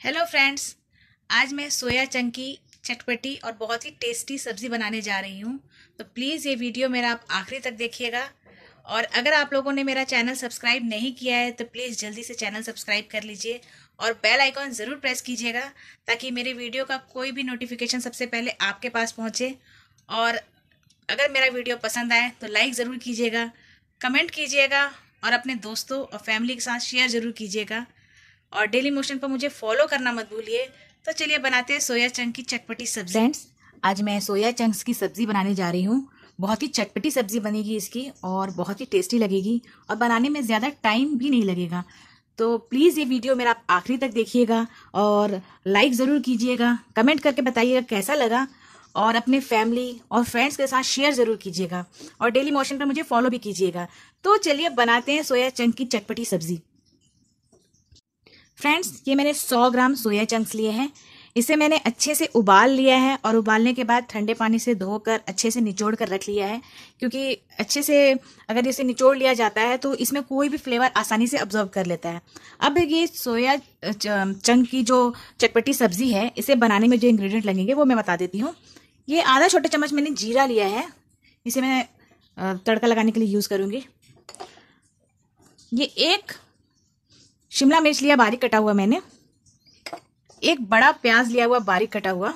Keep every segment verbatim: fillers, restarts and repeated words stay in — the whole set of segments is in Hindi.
हेलो फ्रेंड्स, आज मैं सोया चंक की चटपटी और बहुत ही टेस्टी सब्ज़ी बनाने जा रही हूँ। तो प्लीज़ ये वीडियो मेरा आप आखिरी तक देखिएगा। और अगर आप लोगों ने मेरा चैनल सब्सक्राइब नहीं किया है तो प्लीज़ जल्दी से चैनल सब्सक्राइब कर लीजिए और बेल आइकॉन ज़रूर प्रेस कीजिएगा ताकि मेरे वीडियो का कोई भी नोटिफिकेशन सबसे पहले आपके पास पहुँचे। और अगर मेरा वीडियो पसंद आए तो लाइक ज़रूर कीजिएगा, कमेंट कीजिएगा और अपने दोस्तों और फैमिली के साथ शेयर ज़रूर कीजिएगा। और डेली मोशन पर मुझे फॉलो करना मत भूलिए। तो चलिए बनाते हैं सोया चंक की चटपटी सब्जी। फ्रेंड्स, आज मैं सोया चंक्स की सब्जी बनाने जा रही हूँ। बहुत ही चटपटी सब्जी बनेगी इसकी और बहुत ही टेस्टी लगेगी और बनाने में ज़्यादा टाइम भी नहीं लगेगा। तो प्लीज़ ये वीडियो मेरा आप आखिरी तक देखिएगा और लाइक ज़रूर कीजिएगा, कमेंट करके बताइएगा कैसा लगा और अपने फैमिली और फ्रेंड्स के साथ शेयर ज़रूर कीजिएगा और डेली मोशन पर मुझे फॉलो भी कीजिएगा। तो चलिए बनाते हैं सोया चंक की चटपटी सब्जी। फ्रेंड्स, ये मैंने सौ ग्राम सोया चंक्स लिए हैं। इसे मैंने अच्छे से उबाल लिया है और उबालने के बाद ठंडे पानी से धोकर अच्छे से निचोड़ कर रख लिया है, क्योंकि अच्छे से अगर इसे निचोड़ लिया जाता है तो इसमें कोई भी फ्लेवर आसानी से अब्जॉर्ब कर लेता है। अब ये सोया चंक की जो चटपटी सब्जी है, इसे बनाने में जो इंग्रेडिएंट लगेंगे वो मैं बता देती हूँ। ये आधा छोटा चम्मच मैंने जीरा लिया है, इसे मैं तड़का लगाने के लिए यूज़ करूँगी। ये एक शिमला मिर्च लिया बारीक कटा हुआ मैंने, एक बड़ा प्याज लिया हुआ बारीक कटा हुआ,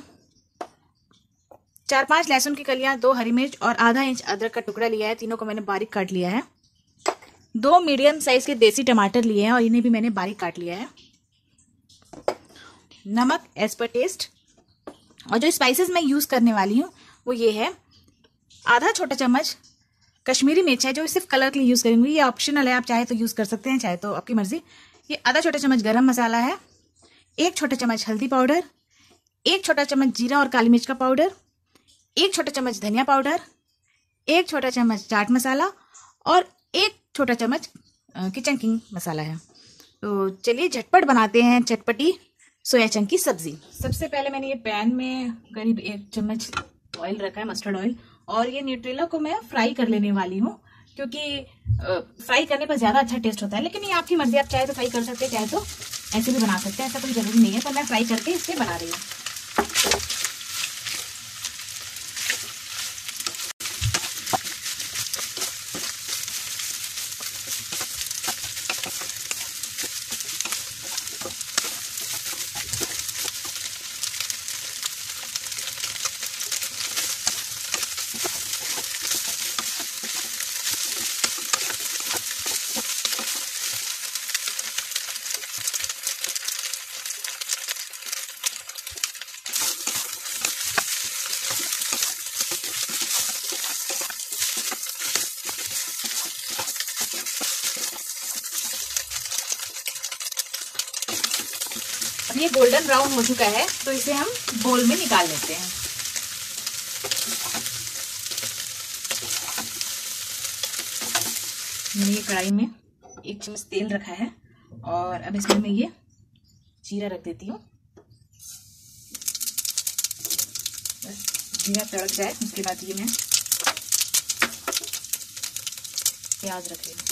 चार पांच लहसुन की कलियां, दो हरी मिर्च और आधा इंच अदरक का टुकड़ा लिया है। तीनों को मैंने बारीक काट लिया है। दो मीडियम साइज के देसी टमाटर लिए हैं और इन्हें भी मैंने बारीक काट लिया है। नमक एज पर टेस्ट। और जो स्पाइसेस मैं यूज करने वाली हूँ वो ये है, आधा छोटा चम्मच कश्मीरी मिर्च है जो सिर्फ कलर के लिए यूज करेंगे। ये ऑप्शनल है, आप चाहे तो यूज कर सकते हैं, चाहे तो आपकी मर्जी। ये आधा छोटा चम्मच गरम मसाला है, एक छोटा चम्मच हल्दी पाउडर, एक छोटा चम्मच जीरा और काली मिर्च का पाउडर, एक छोटा चम्मच धनिया पाउडर, एक छोटा चम्मच चाट मसाला और एक छोटा चम्मच किचन किंग मसाला है। तो चलिए झटपट बनाते हैं चटपटी सोया चंक की सब्जी। सबसे पहले मैंने ये पैन में करीब एक चम्मच ऑयल रखा है, मस्टर्ड ऑयल, और ये न्यूट्रेला को मैं फ्राई कर लेने वाली हूँ, क्योंकि फ्राई करने पर ज्यादा अच्छा टेस्ट होता है। लेकिन ये आपकी मर्जी, आप चाहे तो फ्राई कर सकते हैं, चाहे तो ऐसे भी बना सकते हैं, ऐसा कोई जरूरी नहीं है। तो मैं फ्राई करके इसे बना रही हूँ। ये गोल्डन ब्राउन हो चुका है तो इसे हम बोल में निकाल लेते हैं। मैंने ये कढ़ाई में एक चम्मच तेल रखा है और अब इसमें मैं ये जीरा रख देती हूँ। बस जीरा तड़क जाए उसके बाद ये मैं प्याज रख रही हूँ।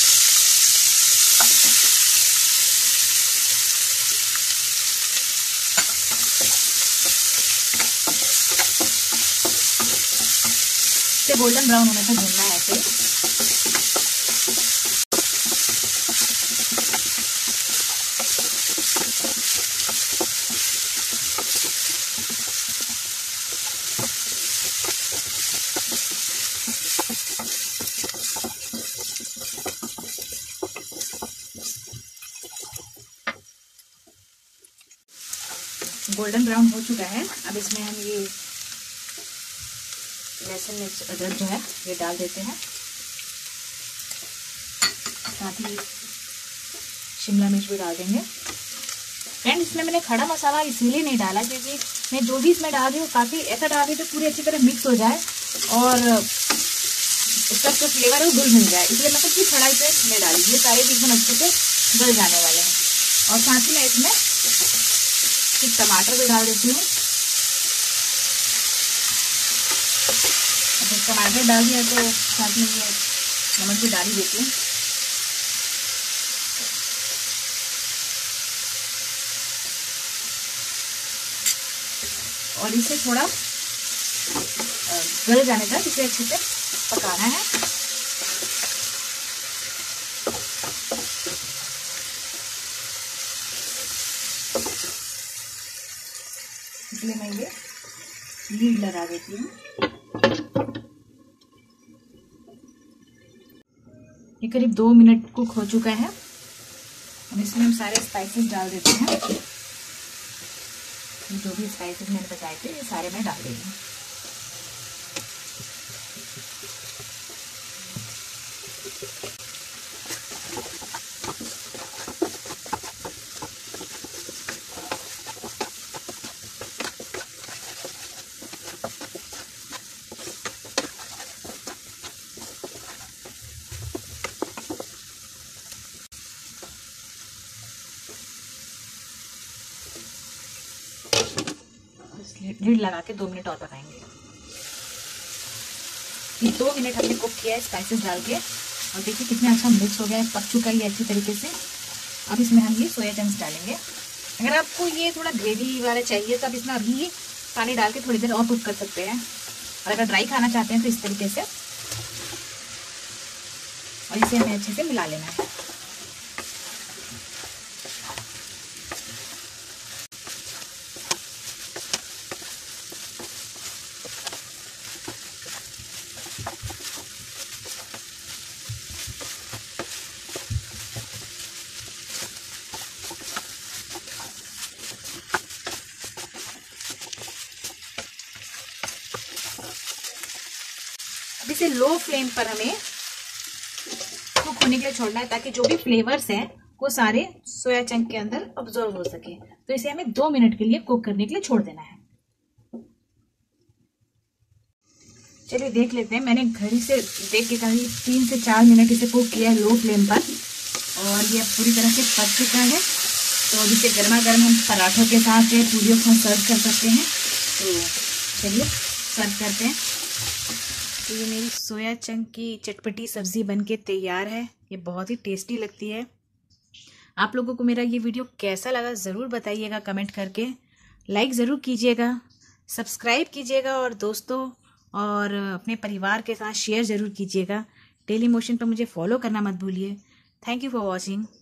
गोल्डन ब्राउन होने तक भूनना है ऐसे। गोल्डन ब्राउन हो चुका है। अब इसमें हम ये लहसुन मिर्च अदरक जो है ये डाल देते हैं, साथ ही शिमला मिर्च भी डाल देंगे। फ्रेंड, इसमें मैंने खड़ा मसाला इसीलिए नहीं डाला क्योंकि मैं जो भी इसमें डाल रही हूँ काफ़ी ऐसा डाल रही हूँ तो पूरी अच्छी तरह मिक्स हो जाए और उसका जो फ्लेवर है वो घुल मिल जाए, इसलिए मैं कुछ खड़ा इसे इसमें डाली। ये सारे भी एकदम अच्छे से गल जाने वाले हैं। और साथ ही मैं इसमें कुछ टमाटर भी डाल देती हूँ। टमाटर डाल दिया तो साथ में ये नमक भी डाल ही देती हूँ। और इसे थोड़ा गल जाने तक इसे अच्छे से पकाना है। इसलिए मैं ये लीड लगा देती हूँ। ये करीब दो मिनट कुक हो चुका है। अब इसमें हम सारे स्पाइसेस डाल देते हैं। जो भी स्पाइसेस मैंने बताए थे ये सारे मैं डाल देती हूँ। लीड लगा के दो मिनट और पकाएंगे। ये दो मिनट हमने कुक किया है स्पाइसेस डाल के, और देखिए कितना अच्छा मिक्स हो गया है, पक चुका है ये अच्छी तरीके से। अब इसमें हम ये सोया चंक्स डालेंगे। अगर आपको ये थोड़ा ग्रेवी वाला चाहिए तो आप इसमें अभी पानी डाल के थोड़ी देर और कुक कर सकते हैं, और अगर ड्राई खाना चाहते हैं तो इस तरीके से। और इसे हमें अच्छे से मिला लेना है। अब इसे लो फ्लेम पर हमें कुक होने के लिए छोड़ना है, ताकि जो भी फ्लेवर्स हैं वो सारे सोया चंक के अंदर अब्सॉर्ब हो सके। तो इसे हमें दो मिनट के लिए कुक करने के लिए छोड़ देना है। चलिए देख लेते हैं। मैंने घड़ी से देख के करीब तीन से चार मिनट इसे कुक किया है लो फ्लेम पर, और ये पूरी तरह से पक चुका है। तो अब इसे गर्मा गर्म हम पराठों के साथ या पूरियों के साथ सर्व कर सकते हैं। तो चलिए सर्व करते हैं। तो ये मेरी सोया चंक की चटपटी सब्ज़ी बनके तैयार है। ये बहुत ही टेस्टी लगती है। आप लोगों को मेरा ये वीडियो कैसा लगा ज़रूर बताइएगा कमेंट करके। लाइक ज़रूर कीजिएगा, सब्सक्राइब कीजिएगा, और दोस्तों और अपने परिवार के साथ शेयर ज़रूर कीजिएगा। डेली मोशन पर मुझे फॉलो करना मत भूलिए। Thank you for watching.